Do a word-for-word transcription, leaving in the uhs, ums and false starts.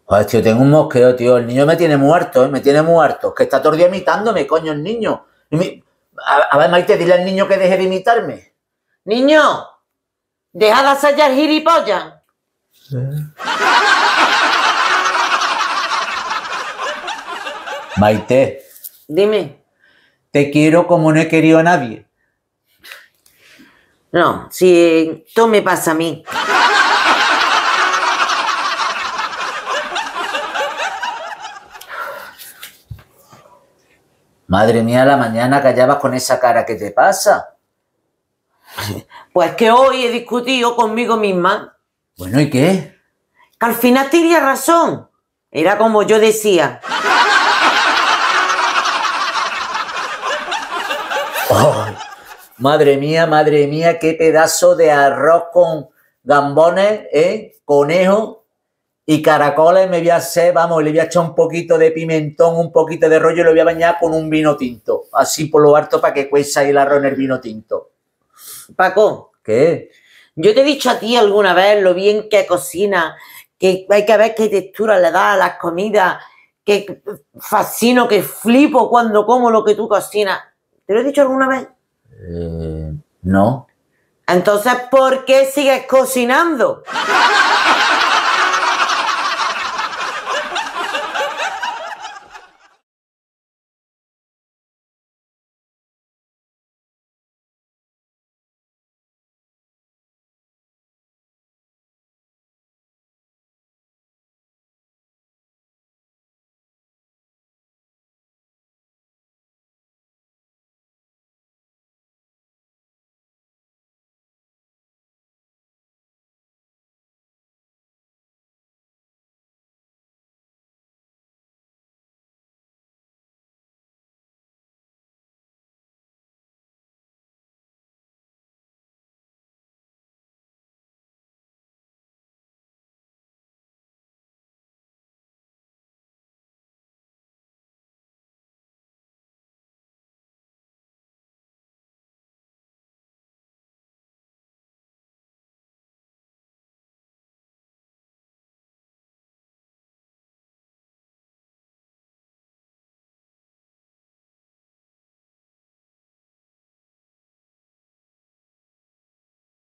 Joder, tío, tengo un mosqueo, tío. El niño me tiene muerto, ¿eh? Me tiene muerto. Que está todo el día imitándome, coño, el niño. Y mi- A, a ver, Maite, dile al niño que deje de imitarme. Niño, deja de hacer ya el gilipollas. Maite, Dime. te quiero como no he querido a nadie. No, si esto me pasa a mí. Madre mía, la mañana callabas con esa cara. ¿Qué te pasa? Pues que hoy he discutido conmigo misma. Bueno, ¿y qué? Que al final tenía razón. Era como yo decía. Ay, madre mía, madre mía, qué pedazo de arroz con gambones, ¿eh? Conejo y caracoles me voy a hacer, vamos, le voy a echar un poquito de pimentón, un poquito de rollo y lo voy a bañar con un vino tinto. Así por lo harto para que cueza ahí el arroz en el vino tinto. Paco, ¿Qué? yo te he dicho a ti alguna vez lo bien que cocina, que hay que ver qué textura le da a las comidas, que fascino, que flipo cuando como lo que tú cocinas. ¿Te lo he dicho alguna vez? Eh, no. Entonces, ¿por qué sigues cocinando?